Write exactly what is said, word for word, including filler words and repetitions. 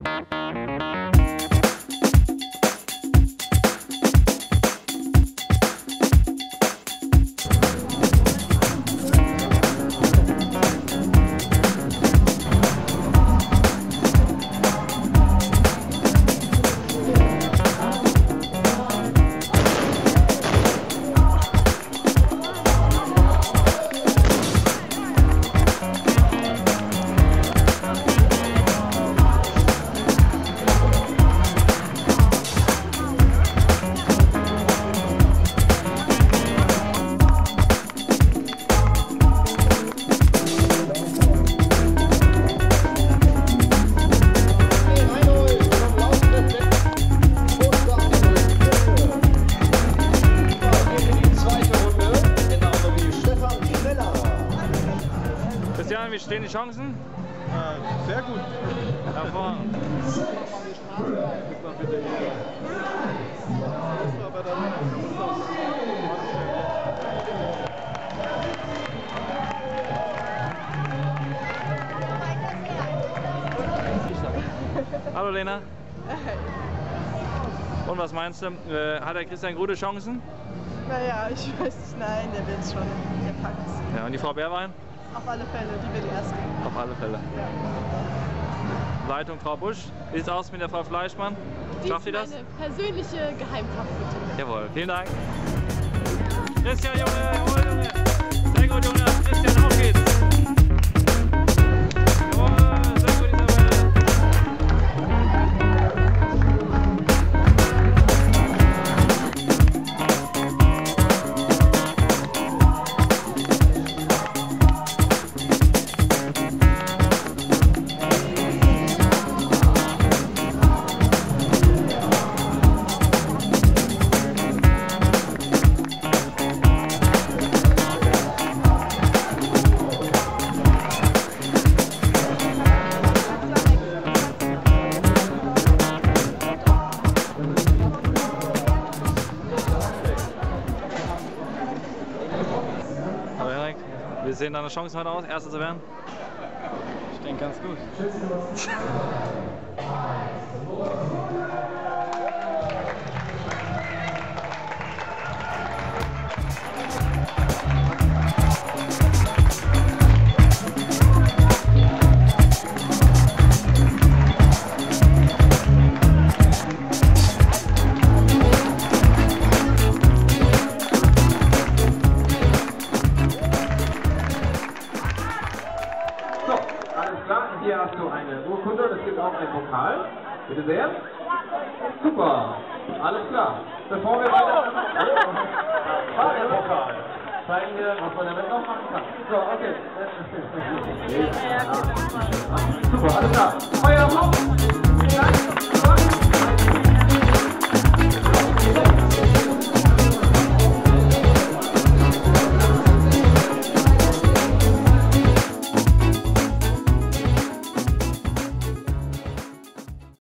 Wie stehen die Chancen? Äh, sehr gut. Hervorragend. Hallo Lena. Und was meinst du? Äh, hat der Christian gute Chancen? Naja, ich weiß nicht, nein, der wird schon. Der packt es. Ja, und die Frau Bärwein? Auf alle Fälle, die wird erst gehen. Auf alle Fälle. Ja. Leitung Frau Busch. Wie sieht es aus mit der Frau Fleischmann? Schafft sie das? Meine persönliche Geheimfavorit. Jawohl, vielen Dank. Christian, Junge, jawohl, Junge. Sehr gut, Junge. Christian, auf geht's. Jawohl, sehr gut, Isabel. Wie sehen deine Chancen heute aus, Erster zu werden? Ich denke ganz gut. Hier hast du eine Urkunde, es gibt auch einen Pokal. Bitte sehr. Super, alles klar. Bevor wir weiter... Oh, der Pokal. Zeigen wir, was man damit noch machen kann. So, okay. Super, alles klar. Euer Applaus.